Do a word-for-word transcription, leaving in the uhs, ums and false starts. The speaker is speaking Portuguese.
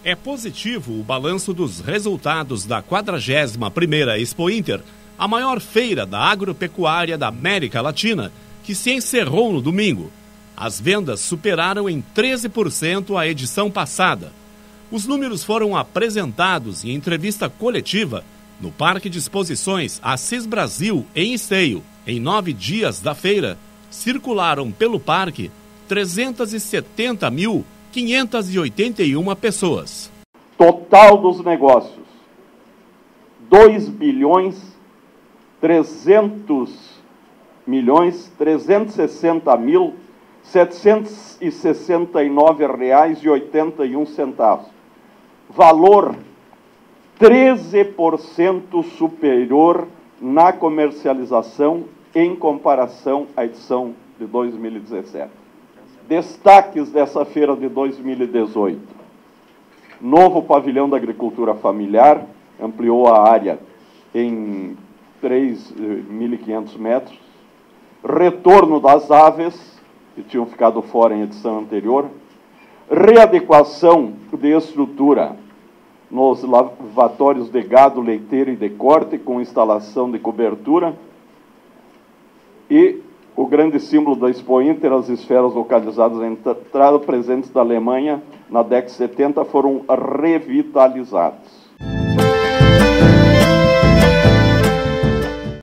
É positivo o balanço dos resultados da quadragésima primeira Expo Inter, a maior feira da agropecuária da América Latina, que se encerrou no domingo. As vendas superaram em treze por cento a edição passada. Os números foram apresentados em entrevista coletiva no Parque de Exposições Assis Brasil, em Esteio. Em nove dias da feira, circularam pelo parque trezentos e setenta mil, quinhentos e oitenta e uma pessoas. Total dos negócios, dois bilhões, trezentos milhões, trezentos e sessenta mil, setecentos e sessenta e nove reais e oitenta e um centavos. Valor treze por cento superior na comercialização em comparação à edição de dois mil e dezessete. Destaques dessa feira de dois mil e dezoito. Novo pavilhão da agricultura familiar, ampliou a área em três mil e quinhentos metros. Retorno das aves, que tinham ficado fora em edição anterior. Readequação de estrutura nos lavatórios de gado leiteiro e de corte, com instalação de cobertura. E o grande símbolo da Expo Inter, as esferas localizadas na entrada presentes da Alemanha na década de setenta, foram revitalizadas.